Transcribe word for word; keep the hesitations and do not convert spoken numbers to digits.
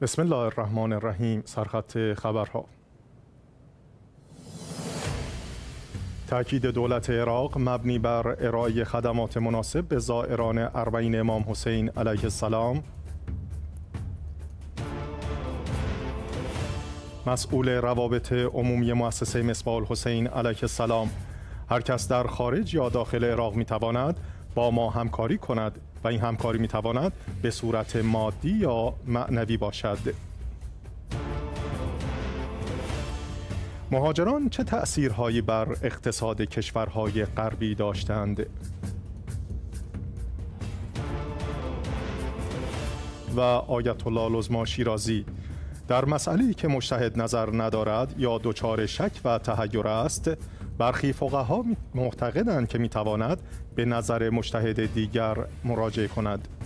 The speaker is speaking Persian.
بسم الله الرحمن الرحیم. سرخط خبرها. تأکید دولت عراق مبنی بر ارائه خدمات مناسب به زائران اربعین امام حسین علیه السلام. مسئول روابط عمومی مؤسسه مصباح الحسین علیه السلام: هر کس در خارج یا داخل عراق میتواند با ما همکاری کند و این همکاری میتواند به صورت مادی یا معنوی باشد. مهاجران چه تأثیرهایی بر اقتصاد کشورهای غربی داشتند؟ و آیت الله العظمی شیرازی: در مسئله‌ای که مجتهد نظر ندارد یا دچار شک و تحیر است، برخی فقها معتقدند که میتواند به نظر مجتهد دیگر مراجعه کند.